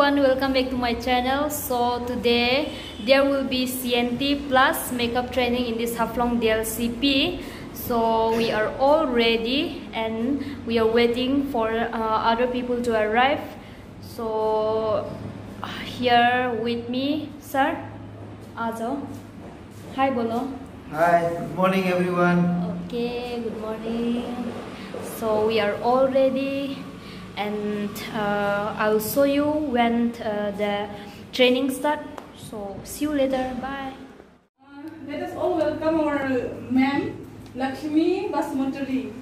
everyone, welcome back to my channel. So today there will be CNT plus makeup training in this Haflong DLCP. So we are all ready and we are waiting for other people to arrive. So here with me, sir, Azo. Hi, Bolo. Hi, good morning everyone. Okay, good morning. So we are all ready. And I'll show you when the training start. So see you later. Bye. Let us all welcome our ma'am Lakshmi Basmantari.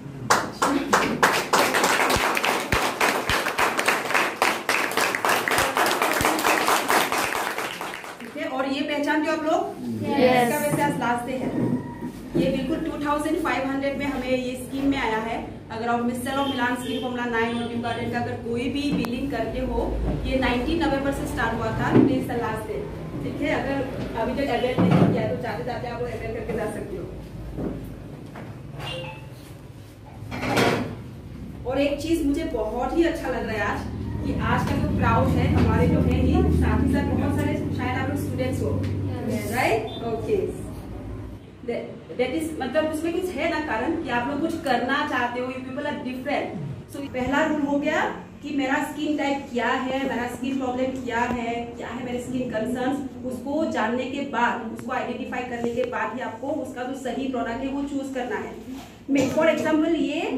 ठीक है, और ये पहचानते हो आप लोग? Yes. इसका वैसे आज लास्ट डे है। ये बिल्कुल 2500 में हमें ये स्कीम में आया है। अगर आप मिस्टर ऑफ मिलान स्कीम फॉर्मूला 9 और ड्यू गार्डन का अगर कोई भी बिलिंग करते हो, ये 19 नवंबर से स्टार्ट हुआ था। प्लीज द लास्ट डे, ठीक है। अगर अभी तक अवेयर नहीं किया तो जाते जाते आप अवेयर करके जा सकते हो। और एक चीज मुझे बहुत ही अच्छा लग रहा है आज, कि आज का जो क्राउड है हमारे जो है ये साथ ही साथ बहुत सारे शायद आप लोग स्टूडेंट्स हो, राइट? ओके, दैट इज मतलब उसमें कुछ है ना कारण कि आप लोग कुछ करना चाहते हो, you people are different. So पहला रूल हो गया कि मेरा स्किन टाइप क्या है, मेरा स्किन प्रॉब्लम क्या है मेरे स्किन कंसर्न्स, उसको जानने के बाद, उसको आइडेंटिफाई करने के बाद ही आपको उसका जो सही प्रोडक्ट है वो चूज करना है। फॉर एग्जाम्पल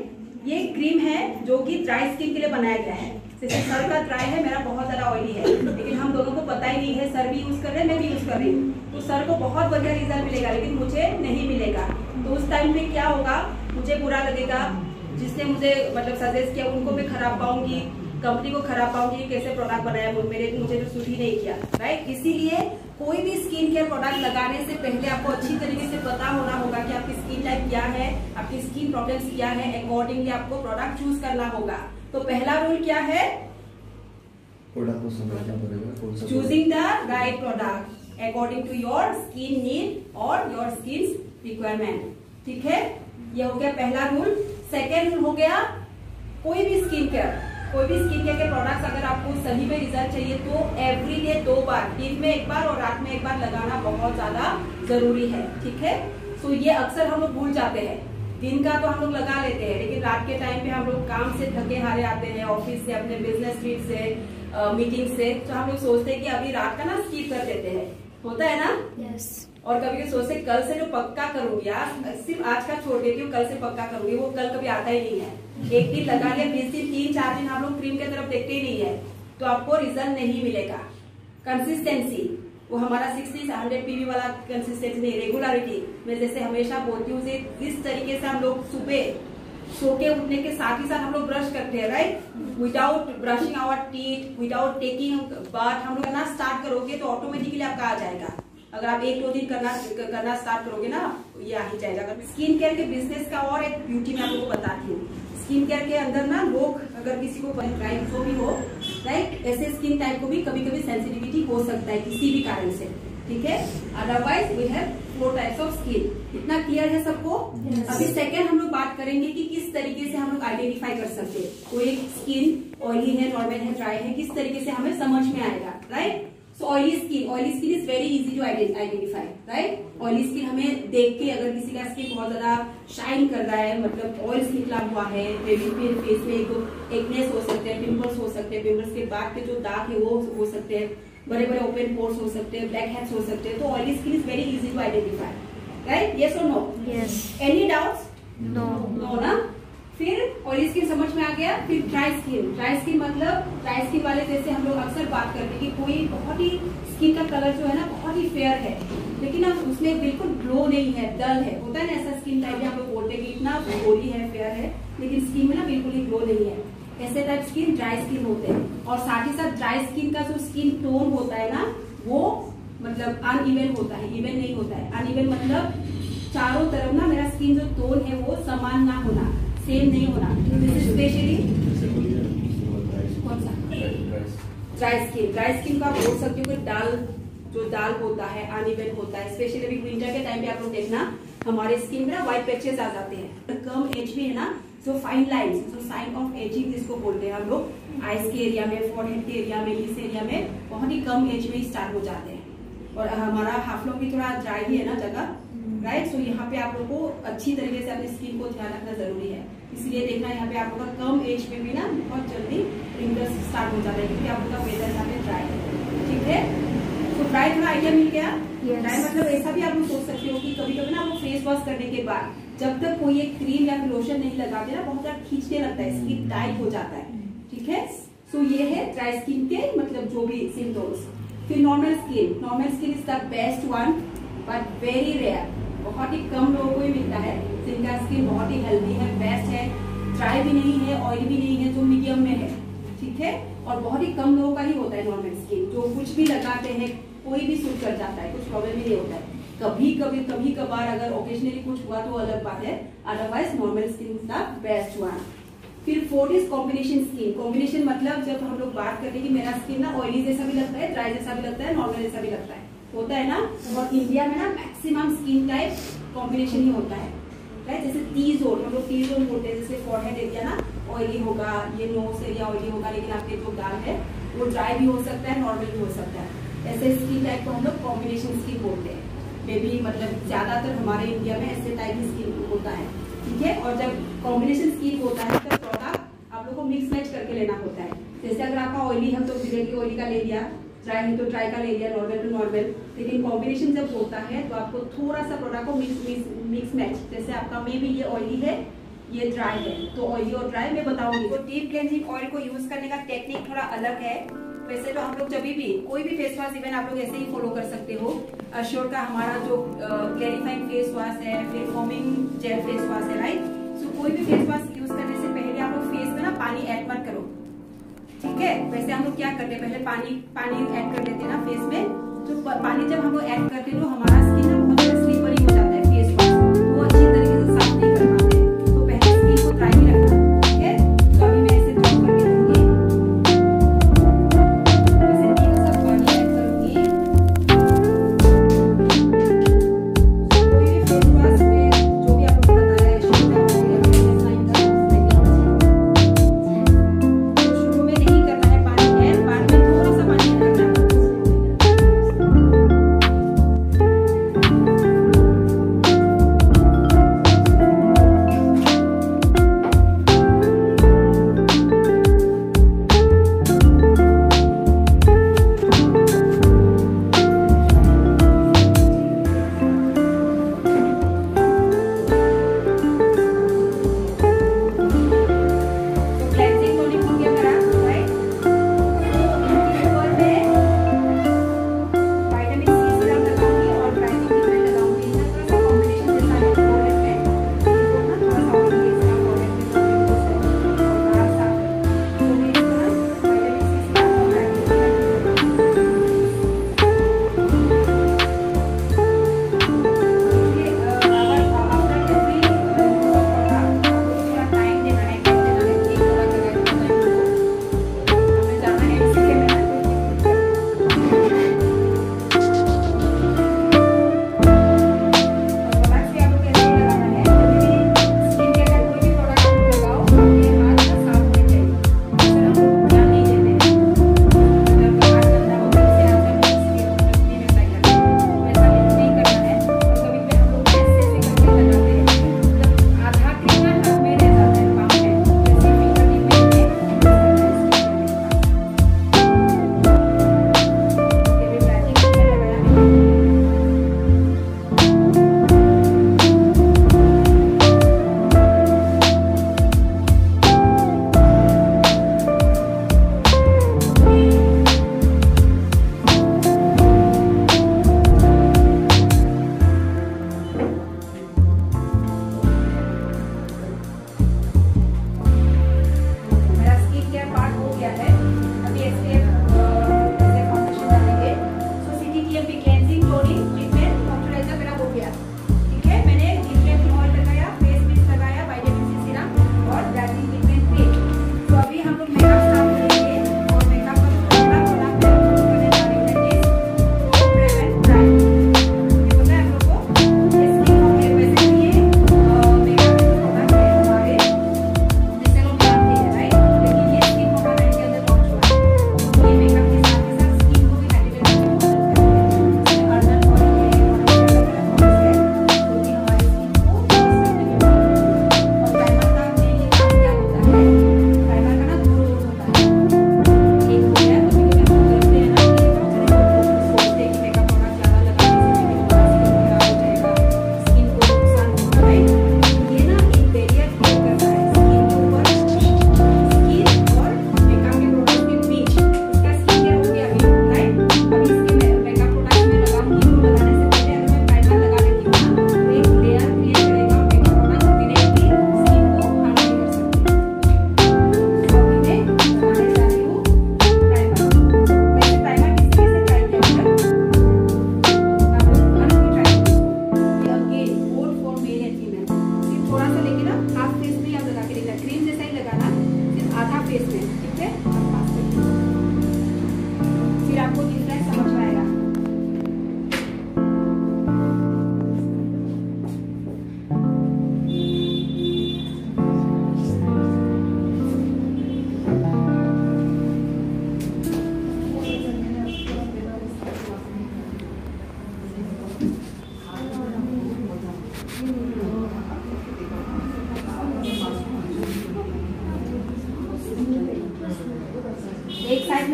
ये क्रीम है जो कि ड्राई स्किन के लिए बनाया गया है। जैसे सर का ड्राई है, मेरा बहुत ज्यादा ऑयली है, लेकिन हम दोनों को पता ही नहीं है, सर भी यूज कर रहे हैं, मैं भी यूज कर रही हूँ, तो सर को बहुत बढ़िया रिजल्ट मिलेगा, लेकिन मुझे नहीं मिलेगा। तो उस टाइम में क्या होगा, मुझे बुरा लगेगा, जिसने मुझे मतलब सजेस्ट किया उनको मैं खराब पाऊंगी, कंपनी को खराब पाऊंगी, कैसे प्रोडक्ट बनाया मुझे तो सूट ही नहीं किया, राइट? इसीलिए कोई भी स्किन केयर प्रोडक्ट लगाने से पहले आपको अच्छी तरीके से पता होना होगा कि आपकी स्किन टाइप क्या है, आपकी स्किन प्रॉब्लम्स क्या है, अकॉर्डिंगली आपको प्रोडक्ट चूज करना होगा। तो पहला रूल क्या है? प्रोडक्ट को समझना पड़ेगा, choosing the right product according to your skin need और योर स्किन रिक्वायरमेंट, ठीक है? ये हो गया पहला रूल। सेकेंड रूल हो गया, कोई भी स्किन केयर के प्रोडक्ट्स अगर आपको सही में रिजल्ट चाहिए तो एवरी डे 2 बार, दिन में 1 बार और रात में 1 बार लगाना बहुत ज्यादा जरूरी है, ठीक है? सो ये अक्सर हम लोग भूल जाते हैं। दिन का तो हम लोग लगा लेते हैं, लेकिन रात के टाइम पे हम लोग काम से थके हारे आते हैं, ऑफिस से, अपने बिजनेस ट्रिप से, मीटिंग से, तो हम लोग सोचते हैं कि अभी रात का ना स्किप कर देते हैं, होता है ना? Yes. और कभी सोचते कल से जो पक्का करूंगी, आज सिर्फ आज का छोड़ देती हूँ, कल से पक्का करूंगी, वो कल कभी आता ही नहीं है। एक दिन लगा लिया, 20 दिन, 3-4 दिन आप लोग क्रीम की तरफ देखते ही नहीं है, तो आपको रिजल्ट नहीं मिलेगा। कंसिस्टेंसी, वो हमारा 60-100 PV वाला कंसिस्टेंसी नहीं, रेगुलरिटी। मैं जैसे हमेशा बोलती हूँ, जिस तरीके से हम लोग सुबह सो के उठने के साथ ही साथ हम लोग ब्रश करते हैं, right? Without brushing our teeth, without taking bath, हम लोग करना स्टार्ट करोगे तो ऑटोमेटिकली आपका आ जाएगा। अगर आप 1-2 दिन करना स्टार्ट करोगे ना, ये आ ही जाएगा। स्किन केयर के बिजनेस का और एक ब्यूटी मैं आप लोगों को बताती हूँ। स्किन केयर के अंदर ना लोग, अगर किसी को जो भी हो, राइट, ऐसे स्किन टाइप को भी कभी कभी सेंसिटिविटी हो सकता है किसी भी कारण से, ठीक है? Otherwise we have 4 types of skin. इतना क्लियर है सबको? yes. अभी सेकेंड हम लोग बात करेंगे कि किस तरीके से हम लोग आइडेंटिफाई कर सकते हैं कोई स्किन ऑयली है, नॉर्मल है, ड्राई है, किस तरीके से हमें समझ में आएगा, right? So oily skin is very easy to identify, right? Oily skin हमें देख के, अगर किसी का स्किन बहुत ज्यादा शाइन कर रहा है, मतलब ऑयल निकला हुआ है, फिर फेस में एक्नेस हो सकते हैं, पिंपल्स हो सकते हैं, पिंपल्स के बाद के जो दाग है वो हो सकते हैं, बड़े बड़े ओपन पोर्स हो सकते हैं, ब्लैक हेड्स हो सकते हैं, तो oily skin is very easy to identify, right? Yes और no? Yes. Any doubts? No. ना? फिर ऑयली स्किन समझ में आ गया। फिर ड्राई स्किन मतलब ड्राई स्किन वाले जैसे हम लोग अक्सर बात करते हैं कि कोई बहुत ही स्किन का कलर जो है ना बहुत ही फेयर है, लेकिन अब उसमें बिल्कुल ग्लो नहीं है, डल है, होता है ना ऐसा स्किन टाइप? हम लोग बोलते हैं कि इतना गोरी है, फेयर है, लेकिन स्किन में ना बिल्कुल ही ग्लो नहीं है। ऐसे टाइप स्किन ड्राई स्किन होते हैं। और साथ ही साथ ड्राई स्किन का जो स्किन टोन होता है ना, वो मतलब अनइवन होता है, इवन नहीं होता है। अनइवन मतलब चारों तरफ ना मेरा स्किन जो टोन है वो समान ना होना, सेम नहीं होना। दिस इज स्पेशली कौन सा? ड्राई स्किन का आप बोल सकते हो कि दाल होता है, अनइवन होता है। स्पेशली अभी विंटर के टाइम पे आप लोग देखना हमारे स्किन में ना व्हाइट पैचेस आ जाते हैं। कम एज में है ना, जो फाइन लाइन्स, जो साइन ऑफ एजिंग जिसको बोलते हैं हम लोग, आइस के एरिया में, फोरहेड के एरिया में, इस एरिया में बहुत ही कम एज में ही स्टार्ट हो जाते हैं। और हमारा हाफलोंग भी थोड़ा ड्राई ही है ना जगह, राइट। सो यहाँ पे आप लोग को अच्छी तरीके से अपनी स्किन को ध्यान रखना जरूरी है। इसलिए देखना यहाँ पे आप लोग का कम एज में भी ना बहुत जल्दी रिंकल्स स्टार्ट हो जाता है, क्योंकि आप लोग का वेदर यहाँ पे ड्राई है, ठीक है। तो ड्राई थोड़ा आइडिया मिल गया। ड्राई मतलब ऐसा भी आप लोग सोच सकते हो कि कभी कभी ना आप लोग फेस वॉश करने के बाद जब तक कोई एक क्रीम या फिर लोशन नहीं लगाते ना, बहुत ज्यादा खींचने लगता है, स्किन टाइट हो जाता है, ठीक है। सो ये है ड्राई स्किन के मतलब जो भी सिम्टम्स। फिर normal skin is the best one but very rare, बहुत ही कम लोगों को ही मिलता है जिनका स्किन बहुत ही हेल्दी है, बेस्ट है, ड्राई भी नहीं है, ऑयली भी नहीं है, जो मीडियम में है, ठीक है। और बहुत ही कम लोगों का ही होता है नॉर्मल स्किन, जो कुछ भी लगाते हैं कोई भी सूट कर जाता है, कुछ प्रॉब्लम ही नहीं होता है। कभी कभार अगर ओकेजनली कुछ हुआ तो अलग बात है, otherwise normal skin is the best one. फिर fourth is combination skin. Combination मतलब जब हम लोग बात करते हैं कि मेरा स्किन ना ऑयली जैसा भी लगता है, ड्राई जैसा भी लगता है, नॉर्मल जैसा भी लगता है, होता है ना। और इंडिया में ना मैक्सिमम स्किन टाइप कॉम्बिनेशन ही होता है, राइट। जैसे टी जोन, हम लोग टी जोन बोलते हैं, जैसे फोरहेड एरिया ना ऑयली होगा, ये नोज एरिया ऑयली होगा, लेकिन आपके जो गाल है वो ड्राई भी हो सकता है, नॉर्मल भी हो सकता है। ऐसे स्किन टाइप को हम लोग कॉम्बिनेशन स्किन बोलते हैं। मे बी मतलब ज्यादातर हमारे इंडिया में ऐसे टाइप की स्किन होता है, ठीक है। और जब कॉम्बिनेशन स्किन होता है तो प्रोडक्ट आप लोग को मिक्स मैच करके लेना होता है। जैसे अगर आपका ऑयली है तो डायरेक्टली ऑयली का ले लिया, ड्राई है तो ड्राई का ले लिया, नॉर्मल टू नॉर्मल। लेकिन कॉम्बिनेशन जब होता है तो आपको थोड़ा सा प्रोडक्ट को मिक्स मैच, जैसे आपका मे बी ये ऑयली है, ये ड्राई है, तो ऑयली और ड्राई मैं बताऊंगी। तो डीप क्लेंजिंग ऑयल को यूज करने का टेक्निक थोड़ा अलग है। वैसे तो हम लोग जब भी कोई भी फेस वॉश इवन आप लोग ऐसे ही फॉलो कर सकते हो। अश्योर का हमारा जो क्लैरिफाइंग फेस वॉश है, फिर फोमिंग जेल फेस वॉश है, राइट। सो कोई भी फेस वॉश यूज करने से पहले आप लोग फेस में ना पानी ऐड मत करो, ठीक है। वैसे हम लोग क्या करते हैं, पहले पानी ऐड कर देते हैं ना फेस में। तो पानी जब हम लोग ऐड करते हैं तो हमारा स्किन ना बहुत ज्यादा स्लिपरी हो जाता है फेस वॉश, वो अच्छी तरीके से साफ नहीं कर पाते। तो पहले स्किन को ड्राई ही रखना, ठीक है। तो अभी मैं इसे ड्रॉप करके दूंगी, वैसे तीन सब पानी ऐड करूंगी। कोई भी फेस वॉश में जो भी आपको पता है शुरू में नहीं करना है पानी ऐड, बाद में थोड़ा सा पानी ऐड करना है।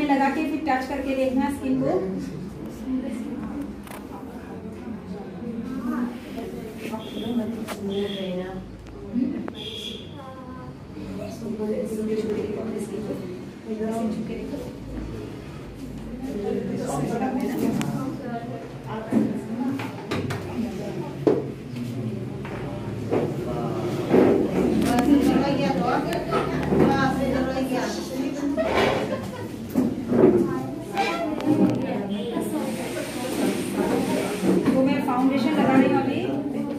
लगा के फिर टच करके देखना स्किन को। तो मैं फाउंडेशन लगा रही हूँ अभी।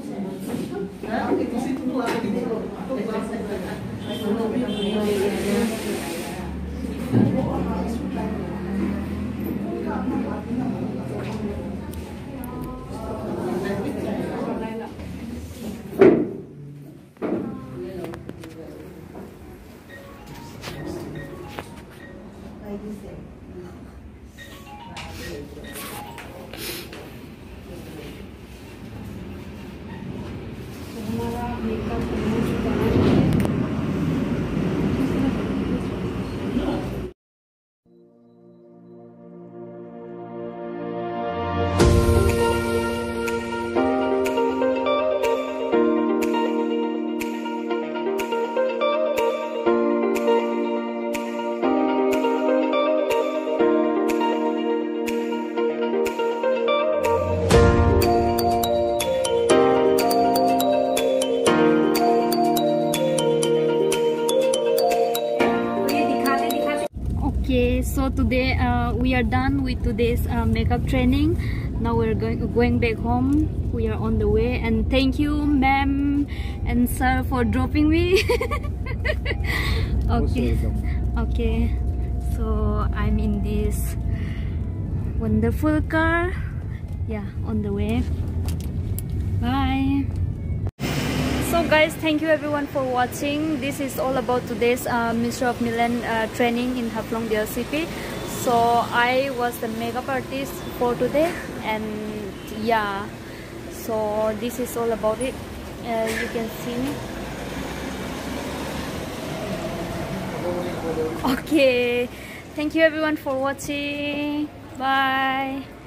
हमारा मेकअप हो चुका है। Okay, so today we are done with today's makeup training. Now we're going back home. We are on the way, and thank you, ma'am and sir, for dropping me. Okay, okay. So I'm in this wonderful car. Yeah, on the way. Bye. So guys, thank you everyone for watching. This is all about today's Mr. of Milan training in Haflong DLCP. So I was the makeup artist for today, and yeah, so this is all about it. You can see me. Okay, thank you everyone for watching. Bye.